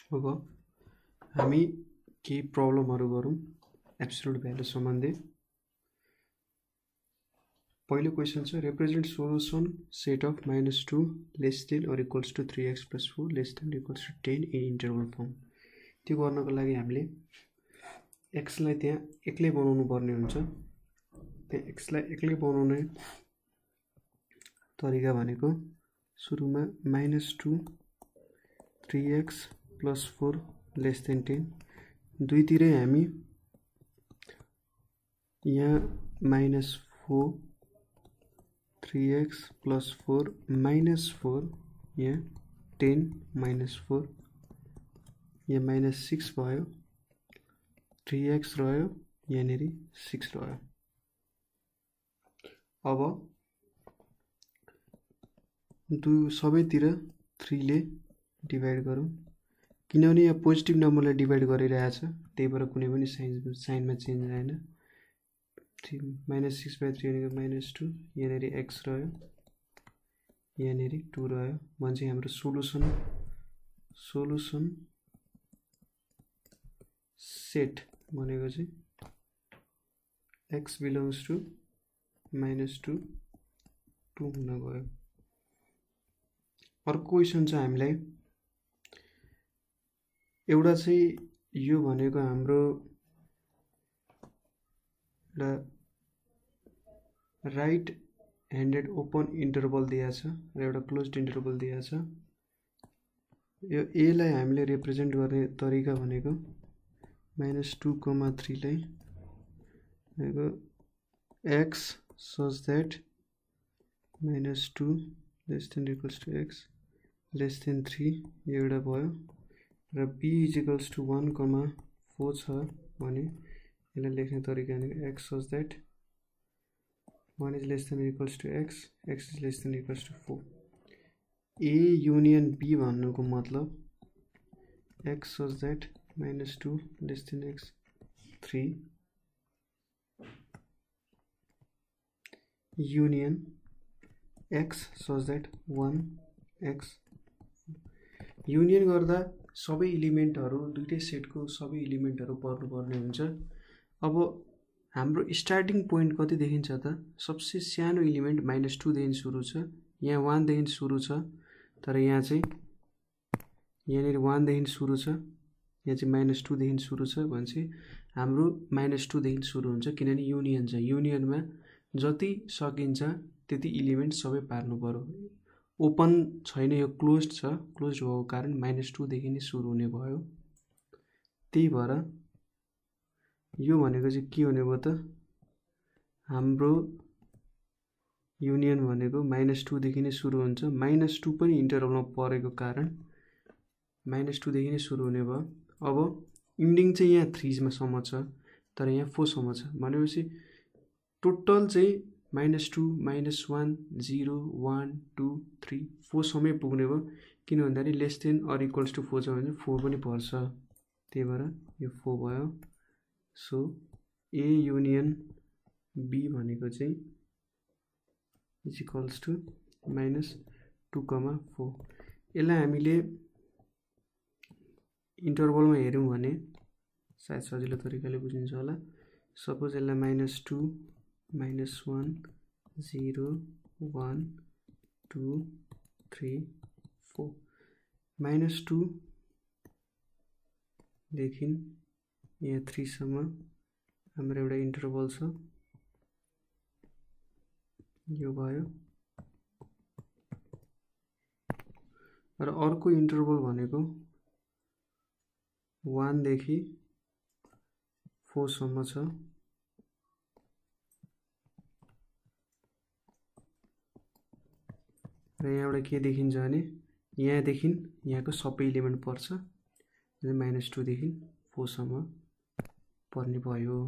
अब हामी केही प्रब्लमहरु गरौं एब्सोल्युट भ्यालु सम्बन्धी। पहिलो क्वेशन छ represent solution set of -2 less than or equals to 3x + 4 less than equals to 10 in interval form. त्यो गर्नको लागि हामीले x लाई त्यहाँ एक्लै बनाउनु पर्ने हुन्छ। त्यहाँ x लाई एक्लै बनाउने तरिका भनेको सुरुमा -2 3x + 4 लेस देन 10 दुईतिरै हामी यहाँ -4 3x + 4 -4 यहाँ 10 -4 यहाँ -6 भयो 3x रह्यो यहाँनेरि 6 रह्यो। अब सबैतिर 3 ले डिभाइड गरौँ किनभने यहाँ पोजिटिभ नम्बरले डिभाइड गरिरहेछ त्यही भएर कुनै पनि साइनमा चेन्ज आएन। -6/3 भनेको -2 यहाँनेरि x रह्यो यहाँनेरि 2 रह्यो भने हाम्रो सोलुसन सेट भनेको चाहिँ x बिलोङ्स टु -2 2 हुन गयो। अर्को क्वेशन छ हामीलाई एउटा चाहिँ यो भनेको हाम्रो राइट ह्यान्डेड ओपन इन्टरभल दिएको छ र एउटा क्लोज्ड इन्टरभल दिएको छ। यो a लाई हामीले रिप्रेजेन्ट गर्ने तरिका भनेको -2, 3 लाई भनेको x such that -2 less than equals to x less than 3 यो एउटा भयो र b equals to 1, 4 छ भने यसलाई लेख्ने तरिका भनेको x such that 1 is less than equals to x is less than equals to 4 a union b भन्नुको मतलब x such that -2 less than x 3 union x such that 1 x union गर्दा सबै एलिमेन्टहरु दुईटै सेटको सबै एलिमेन्टहरु पर्नुपर्ने हुन्छ। अब हाम्रो स्टार्टिङ पोइन्ट कति देखिन्छ त सबसे सानो एलिमेन्ट -2 देखि सुरु छ यहाँ 1 देखि सुरु छ तर यहाँ चाहिँ यहाँनेरि 1 देखि सुरु छ यहाँ चाहिँ -2 देखि सुरु छ भनेपछि हाम्रो -2 देखि सुरु हुन्छ किनभने युनियन छ। युनियनमा जति सकिन्छ त्यति एलिमेन्ट सबै पार्नु पर्यो। ओपन छैन यो क्लोज्ड छ क्लोज्ड भएको कारण -2 देखि नै सुरु हुने भयो। त्यही भएर यो भनेको चाहिँ के हुने भयो त हाम्रो युनियन भनेको -2 देखि नै सुरु हुन्छ -2 पनि इन्टरभलमा परेको कारण -2 देखि नै सुरु हुने भयो। अब इन्डिङ चाहिँ यहाँ 3 मा सम्म छ तर यहाँ 4 सम्म छ भनेपछि टोटल चाहिँ -2 -1 0 1 2 3 4 सम्मै पुग्ने भयो किन भन्दाखेरि less than or equals to 4 छ भने 4 पनि पर्छ त्यही भएर यो 4 भयो। सो a युनियन b भनेको चाहिँ इज इक्वल्स टु -2, 4 यसलाई हामीले इन्टरभलमा हेर्यौं भने सायद सजिलो तरिकाले बुझिन्छ होला। सपोज यसलाई -2 -1 0 1 2 3 4 -2 देखि यहाँ 3 सम्म हाम्रो एउटा इन्टरभल छ यो भयो र अर्को इन्टरभल भनेको 1 देखि 4 सम्म छ र यहाँबाट के देखिन्छ भने यहाँदेखि यहाँको सबै एलिमेन्ट पर्छ -2 देखि 4 सम्म पर्ने भयो।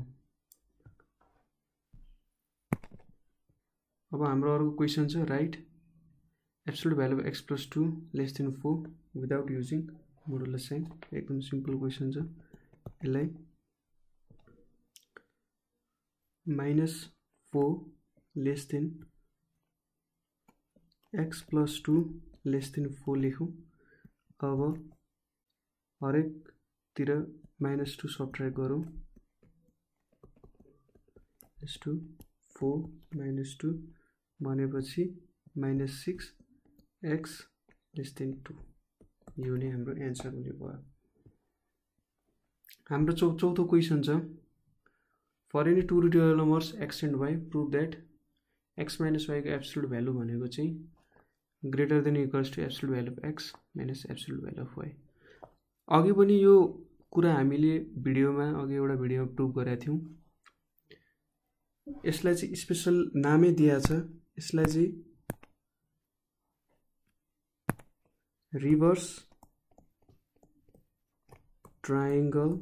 अब हाम्रो अर्को क्वेशन छ write absolute value of x + 2 less than 4 without using modulus sign. एकदम सिम्पल क्वेशन छ। यसलाई -4 less than x + 2 less than 4 लेखौं। अब हरेकतिर -2 सब्ट्र्याक्ट गरौँ -2 4 -2 भनेपछि -6 x <2 यो नै हाम्रो एन्सर हुने भयो। हाम्रो चौथो क्वेसन छ for any two real numbers x and y prove that x minus y को एब्सोल्युट भ्यालु भनेको चाहिँ greater than equals to absolute value of x minus absolute value of y। अघि पनि यो कुरा हामीले भिडियोमा एउटा भिडियोमा प्रुभ गरेका थियौं। यसलाई चाहिँ स्पेशल नामै दिएको छ, यसलाई चाहिँ रिभर्स ट्रायंगल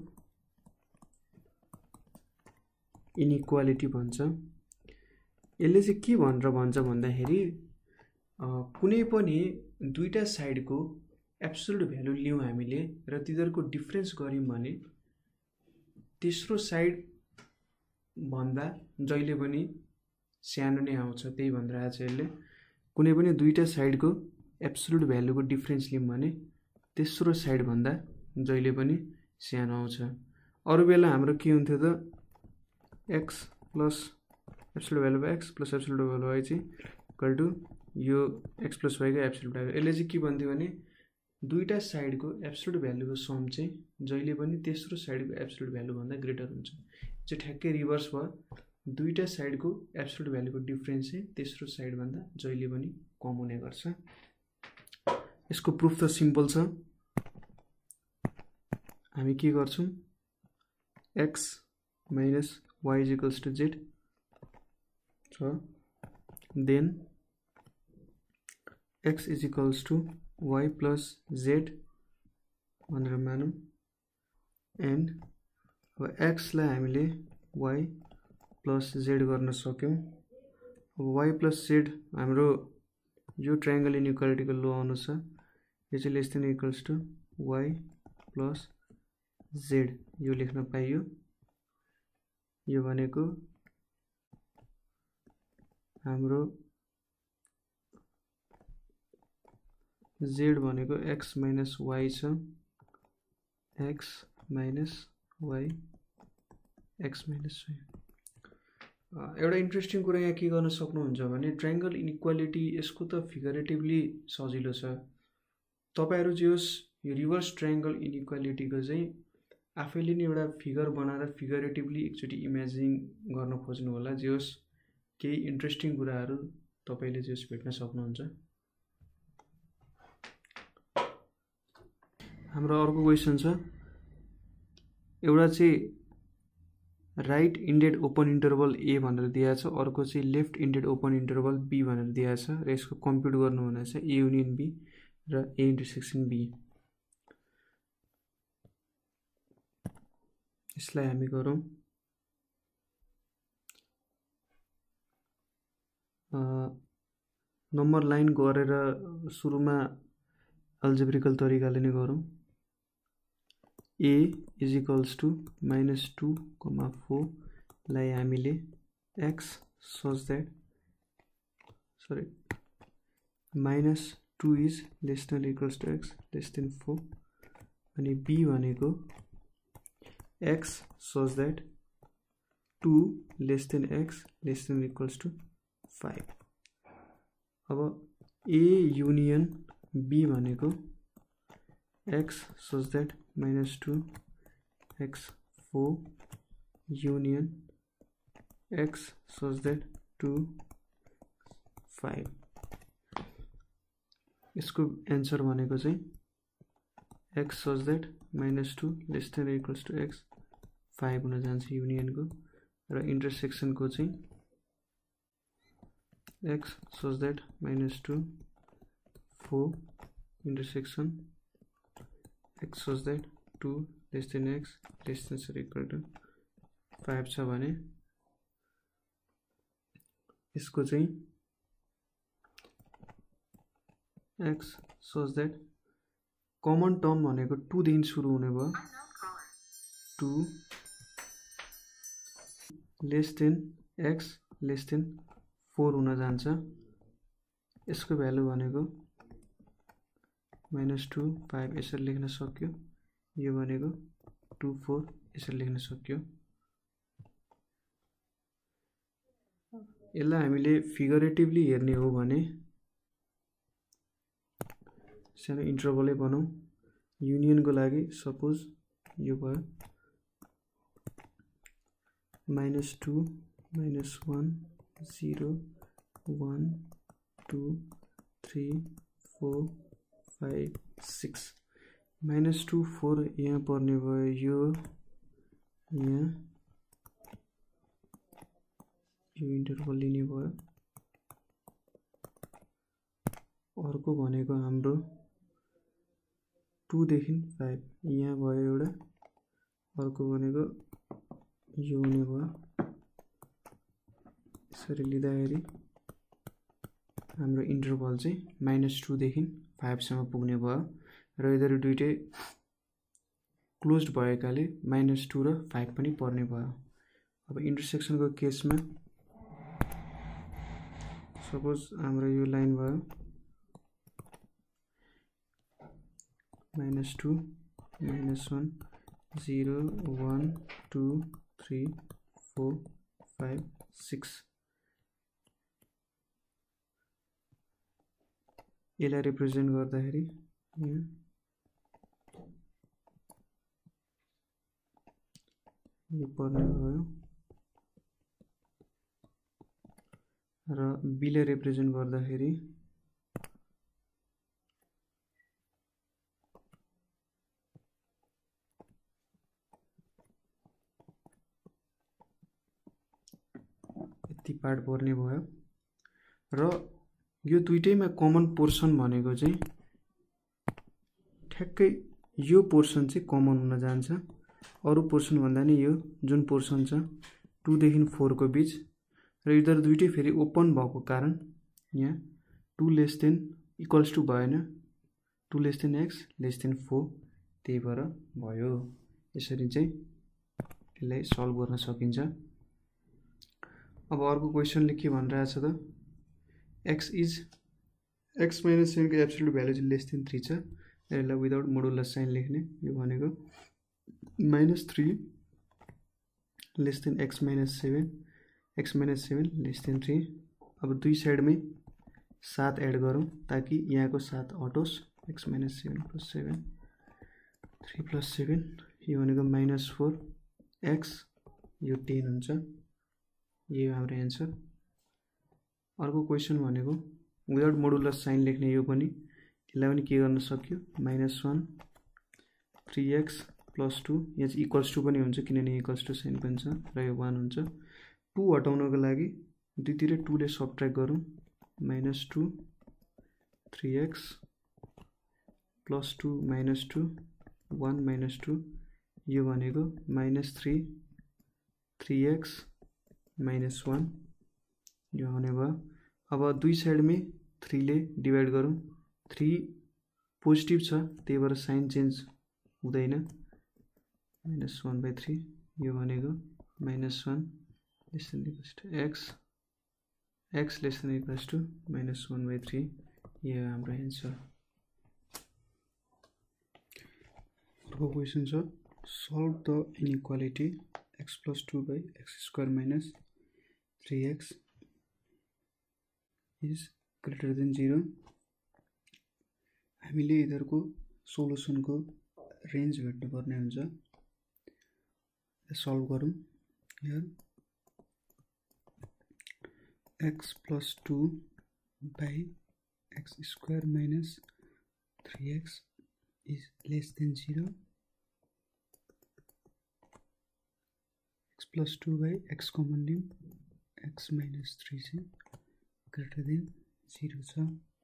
इनइक्वालिटी भन्छ। यसले चाहिँ के भनेर भन्छ भन्दाखेरि कुनै पनि दुईटा साइडको एब्सोल्युट भ्यालु लियौं हामीले र तिनीहरुको डिफरेन्स गर्यौं भने तेस्रो साइड भन्दा जहिले पनि सानो नै आउँछ। त्यही भनेर आछ यसले कुनै पनि दुईटा साइडको एब्सोल्युट भ्यालुको डिफरेन्स लियौं भने तेस्रो साइड भन्दा जहिले पनि सानो आउँछ। अरु बेला हाम्रो के हुन्थ्यो त x plus absolute value of x plus absolute value of y चाहिँ इक्वल टु यो x प्लस y को एब्सोल्युट भ्यालु। यसले चाहिँ के भन्थ्यो भने दुईटा साइडको एब्सोल्युट भ्यालुको सम चाहिँ जहिले पनि तेस्रो साइडको एब्सोल्युट भ्यालु भन्दा ग्रेटर हुन्छ। चाहिँ ठ्याक्कै रिभर्स भयो, दुईटा साइडको एब्सोल्युट भ्यालुको डिफरेन्स चाहिँ तेस्रो साइड भन्दा जहिले पनि कम हुने गर्छ। यसको प्रुफ त सिम्पल छ। हामी के गर्छौं x minus y is equals to z छ, then x is equals to y plus z भनेर मानौं एन्ड अब x लाई हामीले y प्लस z गर्न सक्यौं। अब y प्लस z हाम्रो यो ट्रायंगल इनइक्वालिटीको लो अनुसार यो चाहिँ less than equals to y plus z यो लेख्न पाइयो। यो भनेको हाम्रो z भनेको x माइनस y छ, x minus y x minus y। एउटा इन्ट्रेस्टिङ कुरा यहाँ के गर्न सक्नुहुन्छ भने ट्रायंगल इनइक्वालिटी यसको त फिगरेटिभली सजिलो छ। तपाईहरु जे होस् यो रिभर्स ट्रायंगल इनइक्वालिटीको चाहिँ आफैले नै एउटा फिगर बनाएर फिगरेटिभली एकचोटी इमेजिन गर्न खोज्नु होला। जे होस् केही इन्ट्रेस्टिङ कुराहरु तपाईले जे होस् भेट्न सक्नुहुन्छ। हाम्रो अर्को क्वेशन छ एउटा चाहिँ right ended open interval a भनेर दिएको छ, अर्को चाहिँ left ended open interval b भनेर दिएको छ र यसको कम्प्युट गर्नु हुनेछ a युनियन b र a इन्टरसेक्सन b। यसलाई हामी गरौँ नम्बर लाइन गरेर सुरुमा अल्जेब्रिकल तरिकाले नै गरौँ। a इज इक्वल्स टु -2, 4 लाई हामीले x such that -2 is less than equals to x less than 4 अनि b भनेको x such that 2 less than x less than equals to 5। अब a union b भनेको x such that -2 x 4 union x such that 2 5। यसको answer भनेको चाहिँ x such that -2 less than equals to x 5 हुन जान्छ union को र intersection को चाहिँ x such that -2 4 intersection x such that 2 less than x less than or equal to 5 छ भने यसको चाहिँ x such that common term भनेको 2 देखि सुरु हुने भयो, 2 less than x less than 4 हुन जान्छ। यसको भ्यालु भनेको -2 5 यसरी लेख्न सक्यो। यो भनेको 2 4 यसरी लेख्न सक्यो। यसलाई हामीले फिगरेटिभली हेर्ने हो भने सानो इन्टरभलै बनाऊ। युनियनको लागि सपोज यो भयो -2 -1 0 1 2 3 4 5 6 -2 4 यहाँ पर्ने भयो, यो यहाँ यो इन्टरभल लिने भयो। अर्को भनेको हाम्रो 2 देखि 5 यहाँ भयो एउटा। अर्को भनेको यो हुने भयो। यसरी लिँदाखेरि हाम्रो इन्टरभल चाहिँ -2 देखि 5 सम्म पुग्ने भयो र यिनीहरू दुईटै क्लोज्ड भएकाले -2 र 5 पनि पर्ने भयो। अब इन्टरसेक्सनको केसमा सपोज हाम्रो यो लाइन भयो -2 -1 0 1 2 3 4 5 6 यसलाई रिप्रेजेन्ट गर्दाखेरि यहाँ यो पर्ने भयो र बीलाई रिप्रेजेन्ट गर्दाखेरि यति पार्ट पर्ने भयो। र यो दुईटैमा कमन पोर्सन भनेको चाहिँ ठ्याक्कै यो पोर्सन चाहिँ कमन हुन जान्छ। अरु पोर्सन भन्दा नि यो जुन पोर्सन छ 2 देखि 4 को बीच र यिनीहरु दुईटै फेरि ओपन भएको कारण यहाँ 2 लेस देन इक्वल्स टु भएन, 2 less than x less than 4 त्यही भएर भयो। यसरी चाहिँ यसलाई सल्भ गर्न सकिन्छ। अब अर्को क्वेशनले के भनिरहेछ त x is x minus 7 को एब्सोल्युट भ्यालु चाहिँ लेस देन 3 छ। यसलाई विदाउट मोडुलस साइन लेख्ने। यो भनेको -3 less than x minus 7 less than 3। अब दुई साइडमै 7 एड गरौँ ताकि यहाँको 7 हटोस्। x minus 7 plus 7 3 plus 7 यो भनेको -4 x यो 10 हुन्छ। यो हाम्रो एन्सर। अर्को क्वेशन भनेको विदाउट मोडुलस साइन लेख्ने। यो पनि यसलाई पनि के गर्न सक्यो -1 3x plus 2 यहाँ चाहिँ इक्वल्स टु पनि हुन्छ किनभने इक्वल्स टु साइन पनि छ र यो 1 हुन्छ। 2 हटाउनको लागि दुईतिर 2 ले सबट्र्याक्ट गरौँ -2 3x plus 2 -2 1 -2 यो भनेको -3 3x -1 यो हुने भयो। अब दुई साइडमै 3 ले डिवाइड गरौँ। 3 पोजिटिभ छ त्यही भएर साइन चेन्ज हुँदैन। -1/3 यो भनेको -1 less than equals to x less than equals to -1/3 यो हाम्रो एन्सर। अर्को क्वेशन छ solve the inequality x plus 2/x square minus 3x is greater than 0। हामीले यिनीहरुको सोलुसनको रेन्ज भेट्नु पर्ने हुन्छ। सल्भ गरौँ। यहाँ x plus 2/x square minus 3x is less than 0। x plus 2/x common लियौं x minus 3 चाहिँ greater than 0 छ।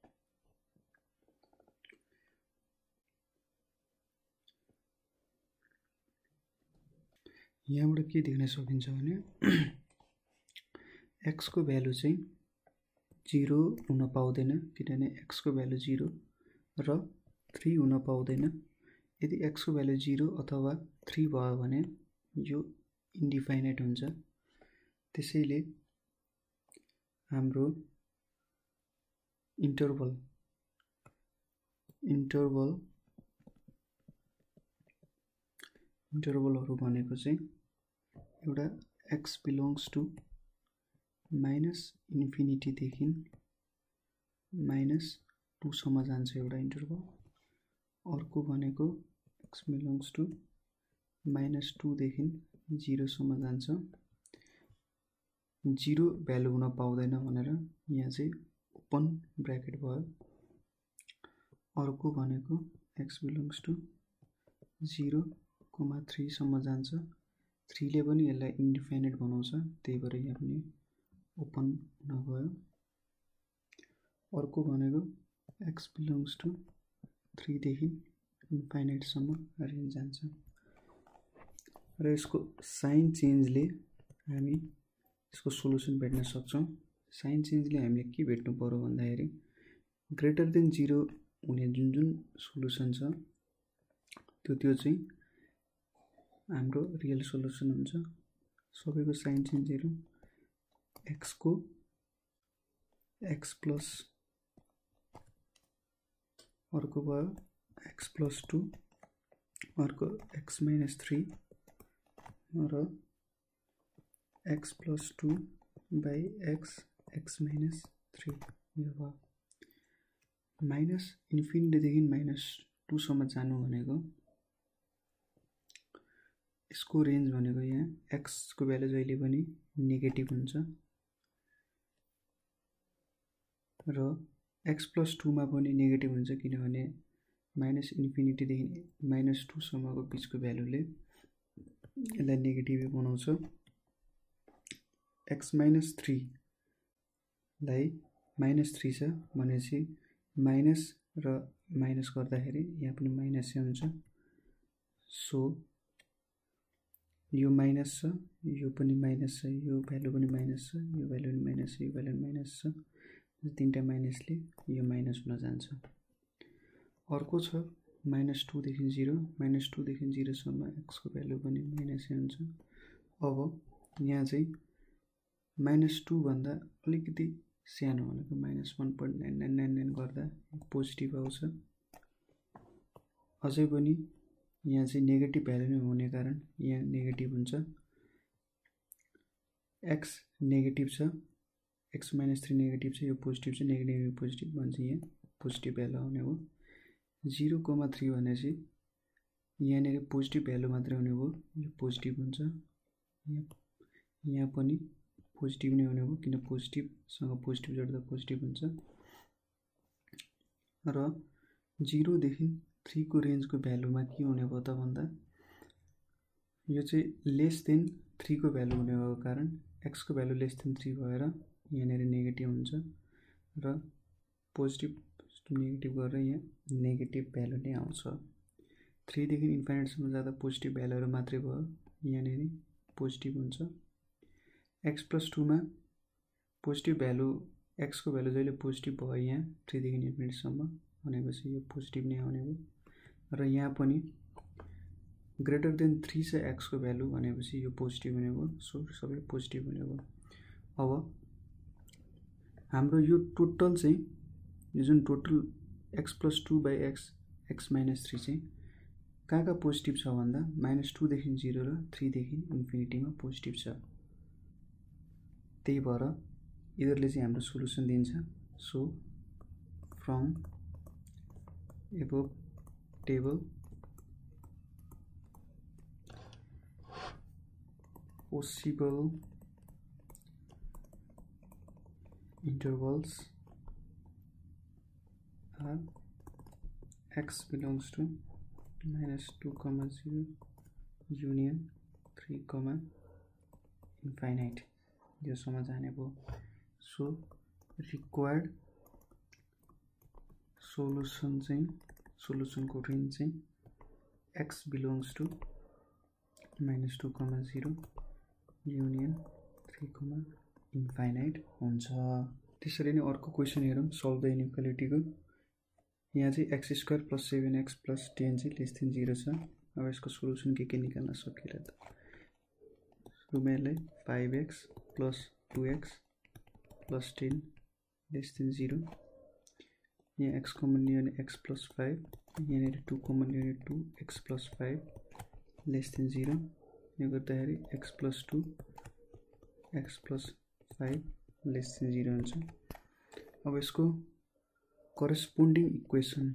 यहाँबाट के देख्न सकिन्छ भने x को भ्यालु चाहिँ 0 हुन पाउँदैन किनभने x को भ्यालु 0 र 3 हुन पाउँदैन। यदि x को भ्यालु 0 अथवा 3 भयो भने यो इन्डिफाइनाइट हुन्छ। त्यसैले हाम्रो इन्टरभल इन्टरभलहरु भनेको चाहिँ एउटा x बिलोङ्स टु -इन्फिनिटी देखि -2 सम्म जान्छ एउटा इन्टरभल। अर्को भनेको x बिलोङ्स टु -2 देखि 0 सम्म जान्छ। 0 भ्यालु हुन पाउँदैन भनेर यहाँ चाहिँ ओपन ब्र्याकेट भयो। अर्को भनेको x बिलोङ्स टु 0,3 सम्म जान्छ। 3 ले पनि यसलाई इन्डिफाइनाइट बनाउँछ, त्यही भएर यहाँ पनि ओपन हुन गयो। अर्को भनेको x बिलोङ्स टु 3 देखि इन्फाइनाइट सम्म रेन्ज जान्छ। र यसको साइन चेन्जले हामी यसको सोलुसन भेट्न सक्छौं। साइन चेन्जले हामीले के भेट्नु पर्यो भन्दाखेरि ग्रेटर देन 0 हुने जुन सोलुसन छ त्यो चाहिँ हाम्रो रियल सोलुसन हुन्छ। सबैको साइन चेन्ज हेरौँ। x को x प्लस अर्को भयो x प्लस 2, अर्को x माइनस 3 र x plus 2 by x minus 3 यो भयो। माइनस इन्फिनिटीदेखि -2 सम्म जानु भनेको यसको रेन्ज भनेको यहाँ x को भ्यालु जहिले पनि नेगेटिभ हुन्छ र x प्लस 2 मा पनि नेगेटिभ हुन्छ, किनभने माइनस इन्फिनिटीदेखि -2 सम्मको बीचको भ्यालुले यसलाई नेगेटिभ बनाउँछ। x माइनस 3 लाई -3 छ भनेपछि माइनस र माइनस गर्दाखेरि यहाँ पनि माइनस हुन्छ। सो यो माइनस छ, यो पनि माइनस छ, यो भ्यालु पनि माइनस छ, यो भ्यालु पनि माइनस छ, यो भ्यालु पनि माइनस छ। तीनटा माइनसले यो माइनस हुन जान्छ। अर्को छ -2 देखि 0, -2 देखि 0 सम्म x को भ्यालु पनि माइनस हुन्छ। अब यहाँ चाहिँ -2 भन्दा अलिकति सानो भनेको -1.9999 गर्दा पोजिटिभ आउँछ। अझै पनि यहाँ चाहिँ नेगेटिभ भ्यालु नै हुने कारण यहाँ नेगेटिभ हुन्छ। x नेगेटिभ छ, x माइनस 3 नेगेटिभ छ, यो पोजिटिभ छ, नेगेटिभ पोजिटिभ भन्छ, यहाँ पोजिटिभ भ्यालु आउने हो। 0,3 भनेपछि यहाँनिर पोजिटिभ भ्यालु मात्रै हुने हो, यो पोजिटिभ हुन्छ। यहाँ पनि पोजिटिभ नै हुने हो, किन पोजिटिभसँग पोजिटिभ जोड्दा पोजिटिभ हुन्छ। र 0 देखि 3 को रेन्जको भ्यालुमा के हुने भयो त भन्दा यो चाहिँ लेस देन 3 को भ्यालु हुने भएको कारण x को भ्यालु लेस देन 3 भएर यहाँनिर नेगेटिभ हुन्छ र पोजिटिभ नेगेटिभ गरेर यहाँ नेगेटिभ भ्यालु नै आउँछ। 3 देखि इन्फाइनाइटसम्म जाँदा पोजिटिभ भ्यालुहरू मात्रै भयो, यहाँनिर पोजिटिभ हुन्छ। x प्लस 2 मा पोजिटिभ भ्यालु x को भ्यालु जहिले पोजिटिभ भयो यहाँ 3 देखि इन्फिनिटीसम्म भनेपछि यो पोजिटिभ नै आउने हो। र यहाँ पनि ग्रेटर देन 3 छ x को भ्यालु भनेपछि यो पोजिटिभ हुने हो। सो सबै पोजिटिभ हुने हो। अब हाम्रो यो टोटल चाहिँ यो जुन total x plus 2 by x minus 3 चाहिँ कहाँ पोजिटिभ छ भन्दा -2 देखि 0 र 3 देखि इन्फिनिटीमा पोजिटिभ छ। त्यही भएर यिनीहरूले चाहिँ हाम्रो सोलुसन दिन्छ। So from above table possible intervals are x belongs to -2,0 union 3, infinite यो सम्म जाने भयो। सो रिक्वायर्ड सोलुसनको रेन्ज चाहिँ x belongs to -2,0 union 3, infinite हुन्छ। त्यसरी नै अर्को क्वेसन हेरौँ सल्भ द इनइक्वालिटीको। यहाँ चाहिँ x² + 7x + 10 चाहिँ लेस देन 0 छ। अब यसको सोलुसन के निकाल्न सकिएला त? सुरुमा यसलाई 5x + 2x + 10 लेस देन 0। यहाँ x कमन लियो भने x + 5, यहाँनिर 2 कमन लियो भने 2x + 5 लेस देन 0 यो गर्दाखेरि x + 2 x + 5 लेस देन 0 हुन्छ। अब यसको करेस्पोन्डिङ इक्वेसन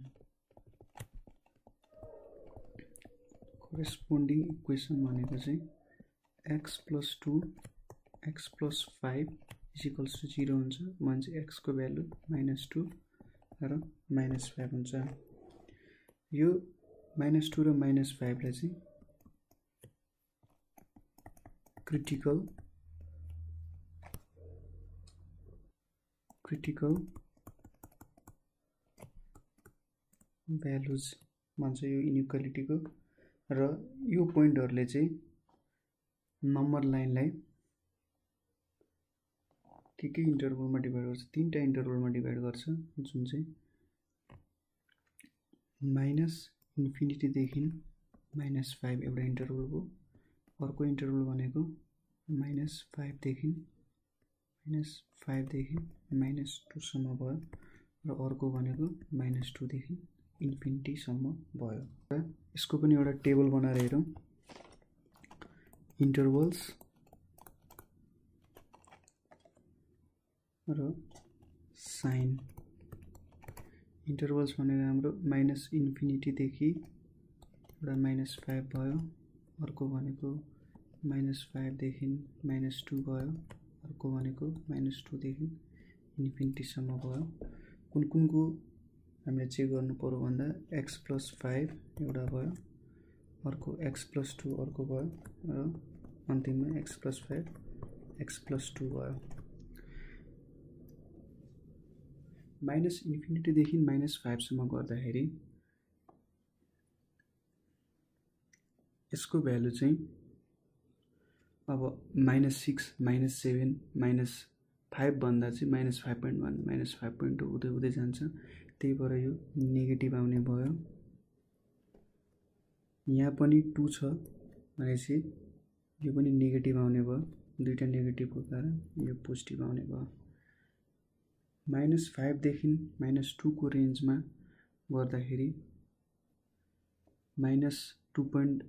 भनेको चाहिँ x + 2 x + 5 = 0 हुन्छ। भने चाहिँ x को भ्यालु -2 र -5 हुन्छ। यो -2 र -5 लाई चाहिँ क्रिटिकल भ्यालुज भन्छ यो इनइक्वालिटीको। र यो पोइन्टहरुले चाहिँ नम्बर लाइनलाई के इन्टरभलमा डिभाइड गर्छ, तीनटा इन्टरभलमा डिभाइड गर्छ, जुन चाहिँ -∞ देखि -5 एउटा इन्टरभल हो। अर्को इन्टरभल भनेको -5 देखि -2 सम्म भयो र अर्को भनेको -2 देखि इन्फिनिटी सम्म भयो। र यसको पनि एउटा टेबल बनाएर हेरौँ। इन्टरभल्स र साइन। इन्टरभल्स भनेको हाम्रो -∞ देखि एउटा -5 भयो, अर्को भनेको -5 देखि -2 भयो, अर्को भनेको -2 देखि इन्फिनिटी सम्म भयो। कुनको हामीले चेक गर्नु पर्यो भन्दा x + 5 एउटा भयो, अर्को x + 2 अर्को भयो र अन्तिममा x + 5 x + 2 भयो। -∞ देखि -5 सम्म गर्दाखेरि यसको भ्यालु चाहिँ अब -6 -7 -5 भन्दा चाहिँ -5.1 -5.2 हुँदै जान्छ। त्यही भएर यो नेगेटिभ आउने भयो। यहाँ पनि 2 छ भनेपछि यो पनि नेगेटिभ आउने भयो। दुईटा नेगेटिभको कारण यो पोजिटिभ आउने भयो। -5 देखि -2 को रेन्जमा गर्दाखेरि -2.1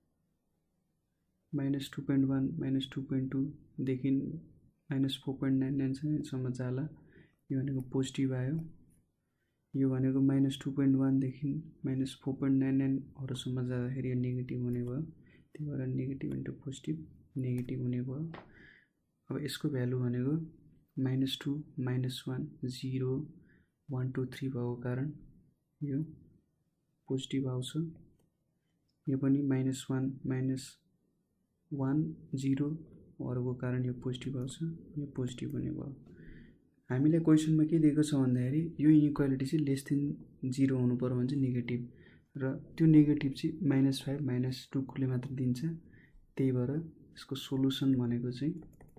-2.2 देखि -4.99 सम्म जाला। यो भनेको पोजिटिभ आयो। यो भनेको -2.1 देखि -4.99 हरुसम्म जाँदाखेरि यो नेगेटिभ हुने भयो। त्यही भएर नेगेटिभ इन्टु पोजिटिभ नेगेटिभ हुने भयो। अब यसको भ्यालु भनेको -2 -1 0 1 2 3 भएको कारण यो पोजिटिभ आउँछ। यो पनि -1 -1 0 हरुको कारण यो पोजिटिभ आउँछ। यो पोजिटिभ हुने भयो। हामीलाई क्वेशनमा के दिएको छ भन्दाखेरि यो इनइक्वालिटी चाहिँ लेस देन 0 हुनु पर्यो भने चाहिँ नेगेटिभ, र त्यो नेगेटिभ चाहिँ -5 -2 कोले मात्र दिन्छ। त्यही भएर यसको सोलुसन भनेको चाहिँ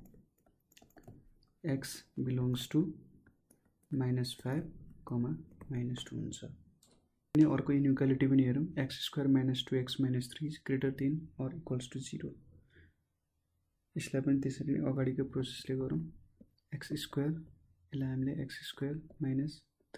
x बिलोङ्स टु -5, -2 हुन्छ। अनि अर्को इनइक्वालिटी पनि हेरौँ। x² - 2x - 3 is greater than or equals to 0। यसलाई पनि त्यसरी नै अगाडिको प्रोसेसले गरौँ। x² यसलाई हामीले x² -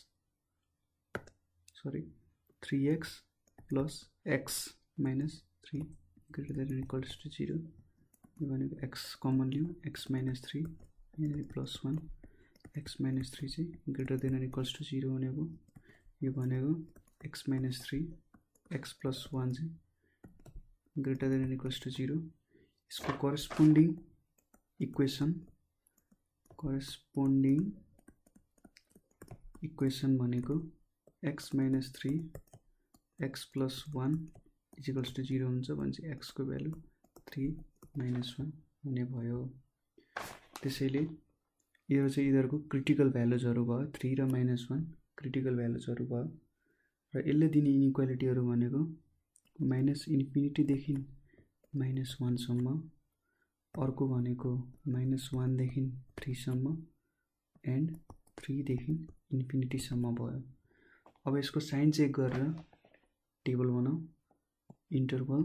3x plus x minus 3 greater than or equals to 0. यो भनेको x कमन लियौं, x minus 3 यहाँ plus 1 x minus 3 चाहिँ greater than or equals to 0 हुने भयो। यो भनेको x minus 3 x plus 1 चाहिँ greater than or equals to 0। इसको corresponding equation भनेको x minus 3 x plus 1 is equals to 0 हुन्छ भने चाहिँ x को भ्यालु 3 minus 1 हुने भयो। त्यसैले यो चाहिँ यिनीहरुको क्रिटिकल भ्यालुजहरु भयो। 3 र -1 क्रिटिकल भ्यालुजहरु भयो र यसले दिने इनइक्वालिटीहरु भनेको -इन्फिनिटी देखि -1 सम्म, अर्को भनेको -1 देखि 3 सम्म एन्ड 3 देखि इन्फिनिटी सम्म भयो। अब यसको साइन चेक गरेर टेबल बनाऊ। इन्टरभल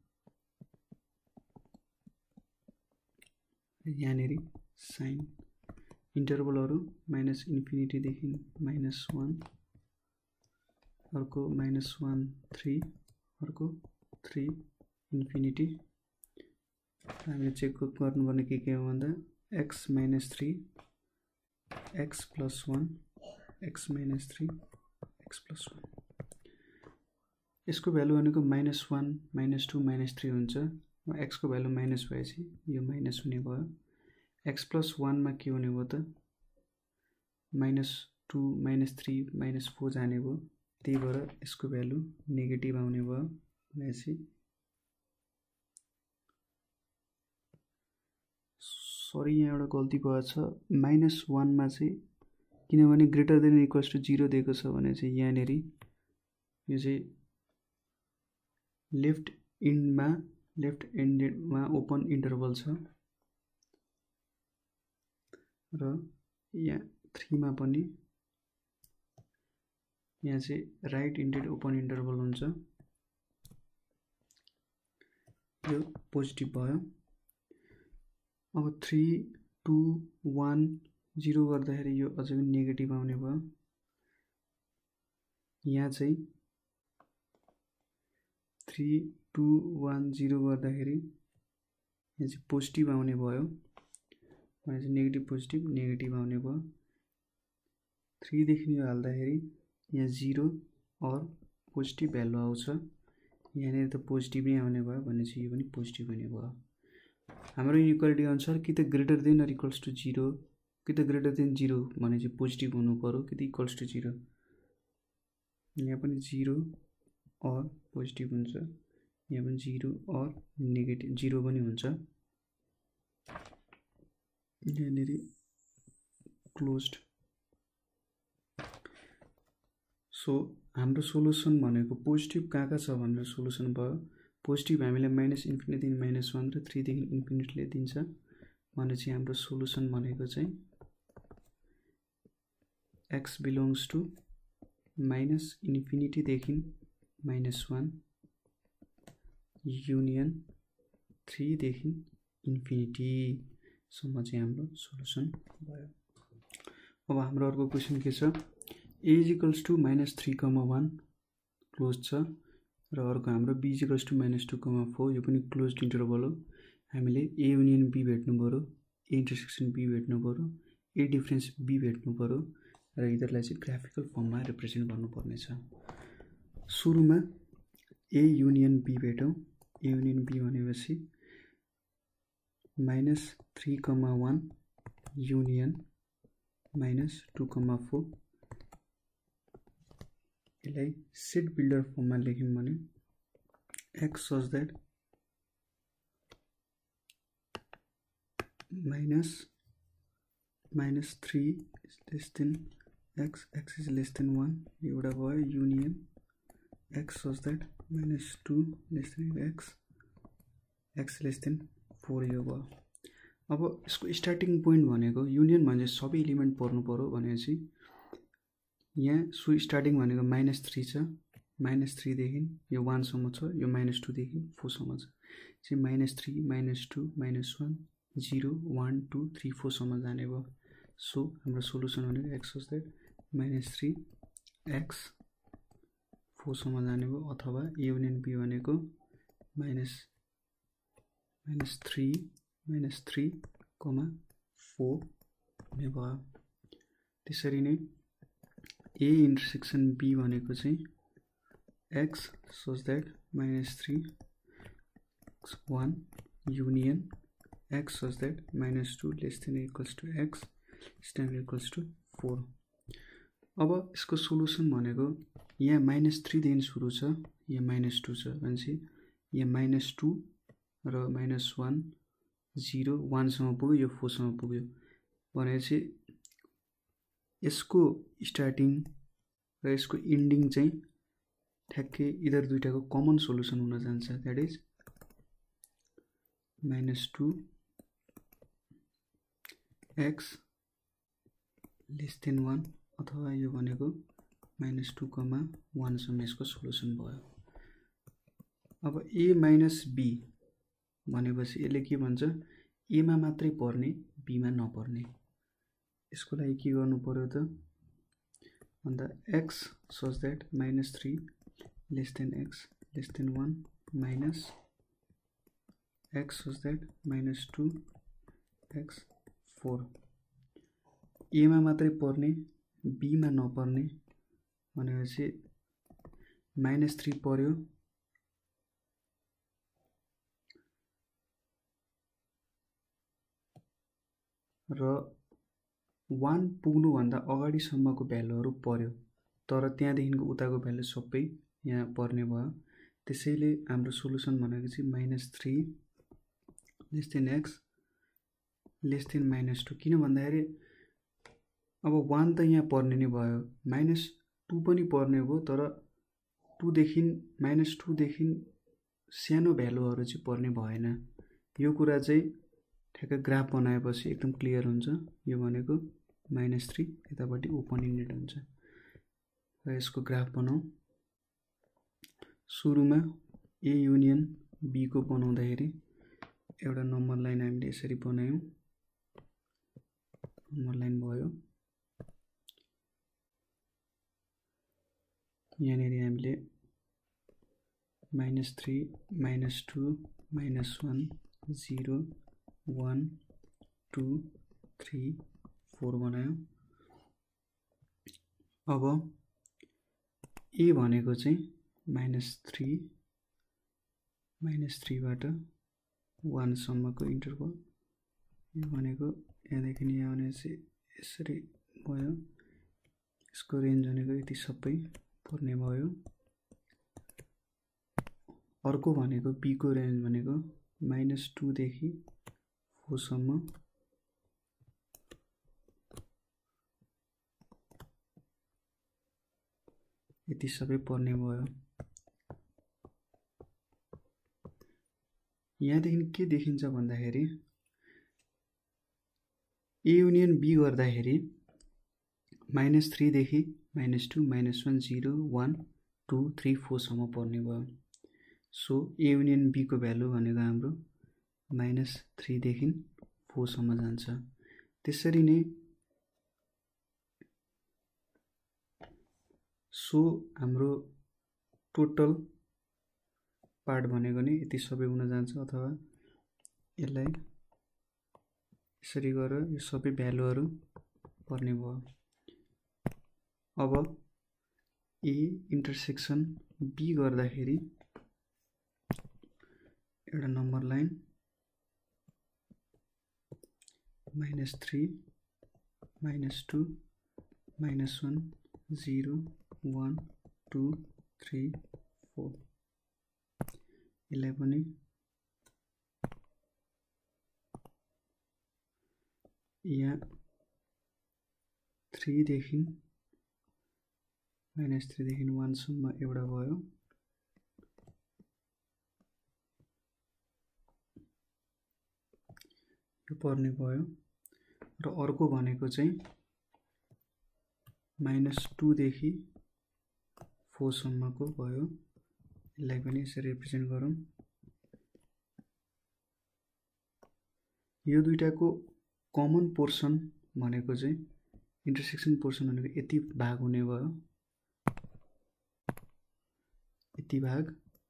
यहाँनेरि साइन इन्टरभलहरु -इन्फिनिटी देखि -1, अर्को -1 3, अर्को 3 इन्फिनिटी हामीले चेक गर्नुपर्ने के हो भन्दा x - 3 x + 1 x - 3 x + 1 यसको भ्यालु भनेको -1 -2 -3 हुन्छ x को भ्यालु माइनस भएपछि यो माइनस हुने भयो x + 1 मा के हुने भयो त -2 -3 -4 जाने भयो त्यही भएर यसको भ्यालु नेगेटिभ आउने भयो भनेपछि सरी यहाँ एउटा गल्ती भएछ -1 मा चाहिँ किनभने ग्रेटर देन इक्वल्स टु 0 दिएको छ भने चाहिँ यहाँनेरि यो चाहिँ लेफ्ट एन्डेडमा ओपन इन्टरभल छ र यहाँ 3 मा पनि यहाँ चाहिँ राइट एन्डेड ओपन इन्टरभल हुन्छ यो पोजिटिभ भयो अब 3 2 1 0 गर्दाखेरि यो अझै पनि नेगेटिभ आउने भयो यहाँ चाहिँ 3 2 1 0 गर्दाखेरि यहाँ चाहिँ पोजिटिभ आउने भयो भने चाहिँ नेगेटिभ पोजिटिभ नेगेटिभ आउने भयो 3 देखि यो हाल्दाखेरि यहाँ 0 और पोजिटिभ भ्यालु आउँछ यहाँनिर त पोजिटिभ नै आउने भयो भने चाहिँ यो पनि पोजिटिभ हुने भयो हाम्रो इक्वालिटी अनुसार कि त greater than or equals to 0 कि त ग्रेटर देन 0 भने चाहिँ पोजिटिभ हुनु पर्यो कि त इक्वल्स टु 0 यहाँ पनि 0 और पोजिटिभ हुन्छ यहाँ पनि 0 और नेगेटिभ 0 पनि हुन्छ यहाँनिर क्लोज्ड सो हाम्रो सोलुसन भनेको पोजिटिभ कहाँ छ भनेर सोलुसन भयो पोजिटिभ हामीलाई -∞ देखि -1 र 3 देखि इन्फिनिटीले दिन्छ भने चाहिँ हाम्रो सोलुसन भनेको चाहिँ x बिलोङ्स टु -∞ देखि -1 युनियन 3 देखि इन्फिनिटी सम्म चाहिँ हाम्रो सोलुसन भयो अब हाम्रो अर्को क्वेशन के छ a = -3,1 क्लोज छ र अर्को हाम्रो b = -2,4 यो पनि क्लोज्ड इन्टरभल हो हामीले a युनियन b भेट्नु पर्यो a इन्टरसेक्सन b भेट्नु पर्यो a डिफरेन्स b भेट्नु पर्यो र यिनीहरुलाई चाहिँ ग्राफिकल फर्ममा रिप्रेजेन्ट गर्नुपर्ने छ सुरुमा a युनियन b भेटौं a युनियन b भनेपछि -3,1 युनियन -2,4 यसलाई सेट बिल्डर फर्ममा लेख्यौं भने x such that -3 is less than x, x is less than 1 एउटा भयो union x such that -2 less than x, x less than 4 यो भयो अब यसको स्टार्टिङ पोइन्ट भनेको युनियन भने सबै एलिमेन्ट पर्नु पर्यो भनेपछि यहाँ स्टार्टिङ भनेको -3 छ -3 देखि यो 1 सम्म छ यो -2 देखि 4 सम्म छ चाहिँ -3 -2 -1 0 1 2 3 4 सम्म जाने भयो सो हाम्रो सोलुसन भनेको x such that -3 x 4 सम्म जाने भयो अथवा a युनियन b भनेको -3 4 हुने भयो त्यसरी नै a इन्टरसेक्सन b भनेको चाहिँ x such that -3 1 union x such that -2 less than or equals to x less than or equals to 4 अब यसको सोलुसन भनेको यहाँ -3 देखि सुरु छ यहाँ -2 छ भनेपछि यहाँ -2 र -1 0 1 सम्म पुग्यो यो 4 सम्म पुग्यो भनेपछि यसको स्टार्टिङ र यसको एन्डिङ चाहिँ ठ्याक्कै इधर दुईटाको कमन सोलुसन हुन जान्छ that is -2 x less than 1 अथवा यो भनेको -2,1 सम्म यसको सोलुसन भयो अब a - b भनेपछि यसले के भन्छ a मा मात्रै पर्ने b मा नपर्ने यसको लागि के गर्नु पर्यो त भन्दा x such that -3 less than x less than 1 minus x such that -2 x 4 a मा मात्रै पर्ने b मा नपर्ने भनेपछि -3 पर्यो र 1 पुग्नु भन्दा अगाडि सम्मको भ्यालुहरु पर्यो तर त्यहाँदेखिको उताको भ्यालु सबै यहाँ पर्ने भयो त्यसैले हाम्रो सोलुसन भनेको चाहिँ -3 less than x less than -2 किन भन्दाखेरि अब 1 त यहाँ पर्ने नै भयो -2 पनि पर्ने भयो तर 2 देखि -2 देखि सानो भ्यालुहरु चाहिँ पर्ने भएन यो कुरा चाहिँ ठ्याक्क ग्राफ बनाएपछि एकदम क्लियर हुन्छ यो भनेको -3 यतापट्टि ओपन इन्डेड हुन्छ र यसको ग्राफ बनाऊ सुरुमा A युनियन B को बनाउँदाखेरि एउटा नम्बर लाइन हामीले यसरी बनायौं नम्बर लाइन भयो यहाँनेरि हामीले -3 -2 -1 0 1 2 3 4 बनायौं अब A भनेको चाहिँ -3 बाट 1 सम्मको इन्टरभल यो भनेको यहाँदेखि यहाँ भनेपछि यसरी भयो यसको रेन्ज भनेको यति सबै पर्ने भयो अर्को भनेको B को रेन्ज भनेको -2 देखि 4 सम्म यति सबै पर्ने भयो यहाँदेखि के देखिन्छ भन्दाखेरि A युनियन B गर्दाखेरि -3 देखि -2 -1 0 1 2 3 4 सम्म पर्ने भयो सो A युनियन B को भ्यालु भनेको हाम्रो -3 देखि 4 सम्म जान्छ त्यसरी नै सो हाम्रो टोटल पार्ट भनेको नि यति सबै हुन जान्छ अथवा यसलाई यसरी गरेर यो सबै भ्यालुहरु पर्ने भयो अब A इन्टरसेक्सन B गर्दाखेरि एउटा नम्बर लाइन -3 -2 -1 0 1 2 3 4 यसलाई पनि यहाँ 3 देखि -3 देखि 1 सम्म एउटा भयो यो पर्ने भयो र अर्को भनेको चाहिँ -2 देखि 4 सम्मको भयो यसलाई पनि यसरी रिप्रेजेन्ट गरौँ यो दुईटाको कमन पोर्सन भनेको चाहिँ इन्टरसेक्सन पोर्सन भनेको यति भाग हुने भयो यति भाग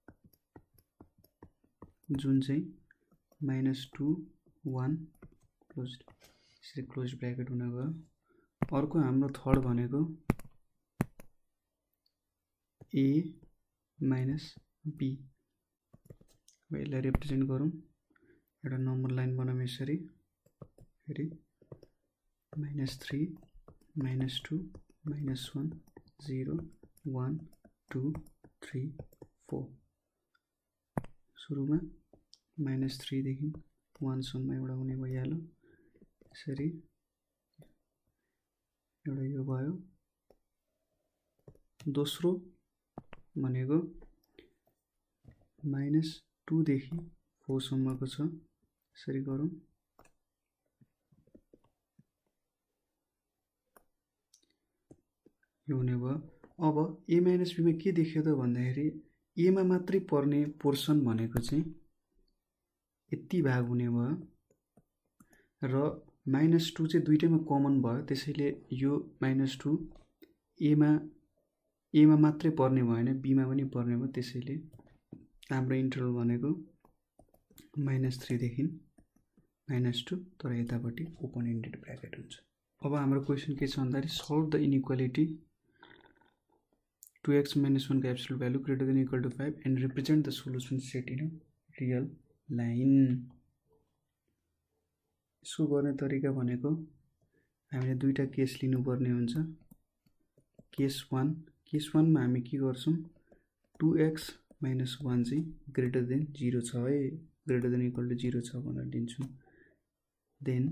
जुन चाहिँ -2 1 क्लोज यसरी क्लोज ब्र्याकेट हुन गयो अर्को हाम्रो थर्ड भनेको A -B यसलाई रिप्रेजेन्ट गरौँ एउटा नम्बर लाइन बनाऊँ यसरी फेरि -3 -2 -1 0 1 2 3 4 सुरुमा -3 देखि 1 सम्म एउटा हुने भइहाल्यो यसरी एउटा यो भयो दोस्रो भनेको -2 देखि 4 सम्मको छ यसरी गरौँ यो हुने भयो अब A - B मा के देखियो त भन्दाखेरि A मा मात्रै पर्ने पोर्सन भनेको चाहिँ यति भाग हुने भयो र -2 चाहिँ दुईटैमा कमन भयो त्यसैले यो -2 A मा मात्रै पर्ने भएन B मा पनि पर्ने भयो त्यसैले हाम्रो इन्टरभल भनेको -3 देखि -2 तर यतापट्टि ओपन इन्डेड ब्र्याकेट हुन्छ। अब हाम्रो क्वेसन के छ भन्दाखेरि सल्भ द इनइक्वालिटी 2x - 1 को absolute value greater than equal to 5 and represent the solution set in real line. यसको गर्ने तरिका भनेको हामीले दुईटा केस लिनुपर्ने हुन्छ। केस 1 मा हामी के गर्छौं 2x - 1 चाहिँ ग्रेटर देन 0 छ है, ग्रेटर देन इक्वल टु 0 छ भनेर लिन्छौं। Then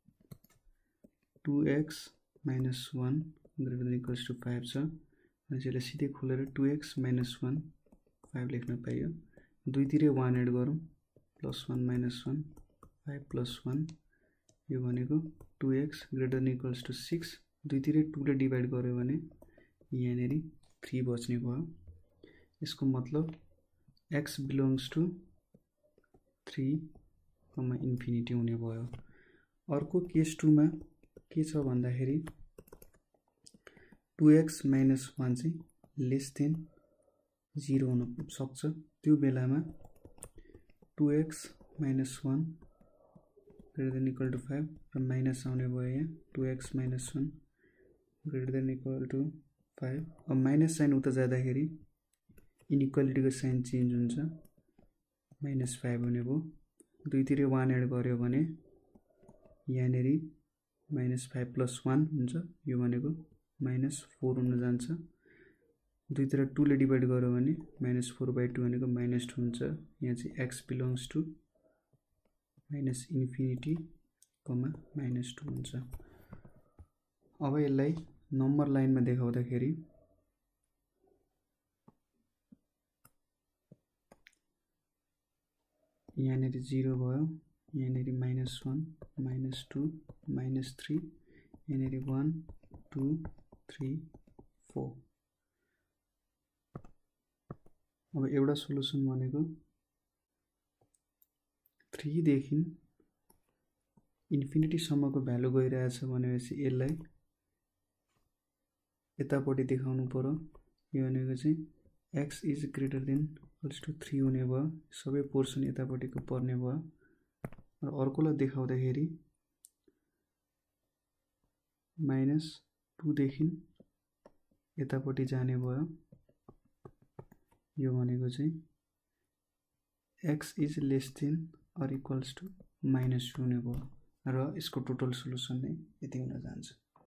2x - 1 greater than equals to 5 छ, यसलाई सिधै खोलेर 2x - 1 5 लेख्न पाइयो। दुईतिरै 1 एड गरौँ +1 - 1 5 + 1 यो भनेको 2x greater than equals to 6 दुईतिरै 2 ले डिभाइड गर्यो भने यहाँनेरि 3 बच्ने भयो। यसको मतलब x बिलोङ्स टु 3, इन्फिनिटी हुने भयो। अर्को केस 2 मा के छ भन्दाखेरि 2x - 1 चाहिँ लेस देन 0 हुन सक्छ। त्यो बेलामा 2x - 1 greater than equal to 5 र माइनस आउने भयो यहाँ 2x - 1 greater than equal to 5। अब माइनस साइन उता जाँदाखेरि इनइक्वालिटीको साइन चेन्ज हुन्छ, -5 हुने भयो। दुईतिरै 1 एड गर्यो भने यहाँनेरि -5 + 1 हुन्छ, यो भनेको -4 हुन जान्छ। दुईतिर 2 ले डिभाइड गर्यो भने -4/2 भनेको -2 हुन्छ। यहाँ चाहिँ x बिलोङ्स टु -इन्फिनिटी, -2 हुन्छ। अब यसलाई नम्बर लाइनमा देखाउँदाखेरि यहाँनेरि 0 भयो, यहाँनेरि -1 -2 -3, यहाँनेरि 1 2 3 4। अब एउटा सोलुसन भनेको 3 देखि इन्फिनिटी सम्मको भ्यालु गइरहेछ भनेपछि यसलाई यतापट्टि देखाउनु पर्यो। यो भनेको चाहिँ x is greater than equals to 3 हुने भयो, सबै पोर्सन यतापट्टिको पर्ने भयो। र अर्कोलाई देखाउँदाखेरि -2 देखि यतापट्टि जाने भयो, यो भनेको चाहिँ x is less than or equals to -2 हुने भयो। र यसको टोटल सोलुसन नै यति हुन जान्छ।